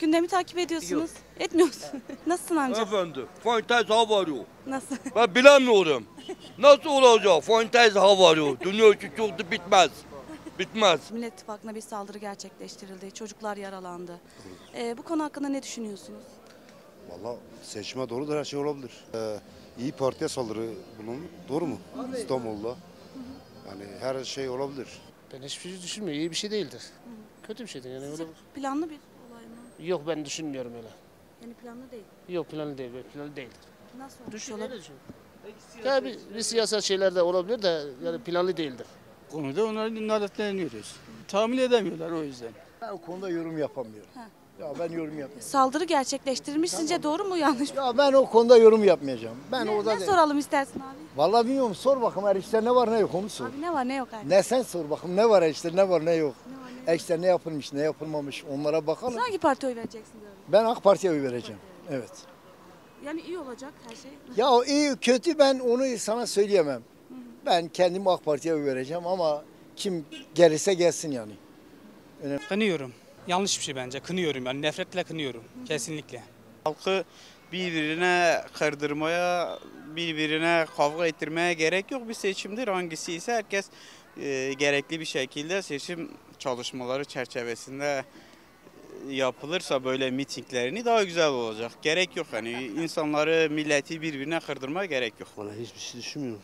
gündemi takip ediyorsunuz. Etmiyorsun. Nasılsın amca? Efendim, fantezi hava arıyor. Nasıl? Ben bilemiyorum. Nasıl olacak? Fantezi hava arıyor. Dünya için çok da bitmez. Bitmez. Millet İttifakı'na bir saldırı gerçekleştirildi. Çocuklar yaralandı. Bu konu hakkında ne düşünüyorsunuz? Valla seçime doğru da her şey olabilir. İyi Parti'ye saldırı bulundu. Doğru mu? İstanbul'da. Yani her şey olabilir. Ben hiçbir şey düşünmüyorum. İyi bir şey değildir. Kötü bir şeydir yani. Sizce Öyle... planlı bir olay mı? Yok ben düşünmüyorum öyle. Yani planlı değil. Yok planlı değil. Planlı değildir. Nasıl olmuş Düşünüyorum. olabilir? Tabii bir siyasal şeyler de olabilir de yani planlı değildir. Konuda onların naletleniyoruz. Tahmin edemiyorlar o yüzden. Ben o konuda yorum yapamıyorum. Ha. Ya ben yorum yapmıyorum. Saldırı gerçekleştirilmiş. Sizce doğru mu yanlış mı? Ya ben o konuda yorum yapmayacağım. Ben orada Ne soralım istersin abi? Vallahi bilmiyorum, sor bakalım her işte ne var ne yok onu sor. Abi ne var ne yok abi? Ne sen sor bakalım ne var işte ne var ne yok. Ne var, ne yok? İşte ne yapılmış ne yapılmamış onlara bakalım. Sen hangi partiye oy vereceksin diyorum. Ben AK Parti'ye oy vereceğim. Evet. Yani iyi olacak her şey. Ya o iyi kötü ben onu sana söyleyemem. Ben kendim AK Parti'ye oy vereceğim ama kim gelirse gelsin yani. Kınıyorum. Yanlış bir şey bence. Kınıyorum yani nefretle kınıyorum. Kesinlikle. Halkı birbirine kırdırmaya, birbirine kavga ettirmeye gerek yok. Bir seçimdir. Hangisi ise herkes gerekli bir şekilde seçim çalışmaları çerçevesinde yapılırsa böyle mitinglerini daha güzel olacak. Gerek yok hani insanları, milleti birbirine kırdırmaya gerek yok. Valla hiçbir şey düşünmüyorum.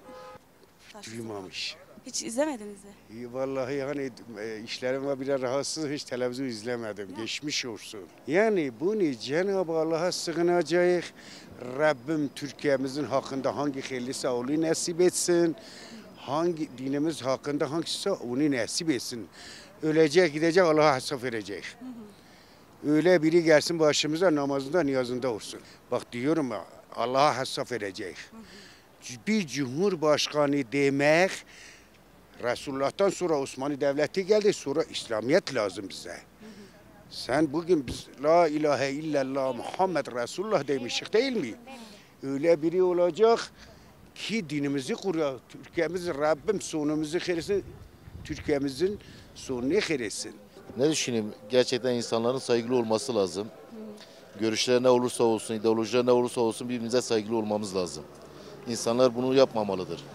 Duymamış. Hiç izlemediniz mi? Vallahi hani işlerim var biraz rahatsız hiç televizyon izlemedim. Geçmiş olsun. Yani bunu Cenab-ı Allah'a sığınacağız. Rabbim Türkiye'mizin hakkında hangi hayırlısı onu nasip etsin. Hangi dinimiz hakkında hangisi onu nasip etsin. Ölecek gidecek Allah'a hesap verecek. Öyle biri gelsin başımıza namazında niyazında olsun. Bak diyorum ya Allah'a hesap verecek. Bir cumhurbaşkanı demek Resulullah'tan sonra Osmanlı Devleti geldi, sonra İslamiyet lazım bize. Sen bugün biz La ilahe illallah Muhammed Resulullah demiştik değil mi? Öyle biri olacak ki dinimizi kuruyor. Türkiye'miz Rabbim sonumuzu hayretsin, Türkiye'mizin sonunu hayretsin. Ne düşüneyim? Gerçekten insanların saygılı olması lazım. Görüşler ne olursa olsun, ideolojiler ne olursa olsun birbirimize saygılı olmamız lazım. İnsanlar bunu yapmamalıdır.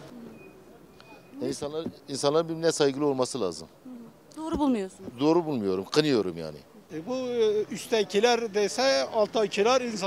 İnsanlar birbirine saygılı olması lazım. Doğru bulmuyorsun. Doğru bulmuyorum, kınıyorum yani. Bu üsttekiler dese alttakiler insan.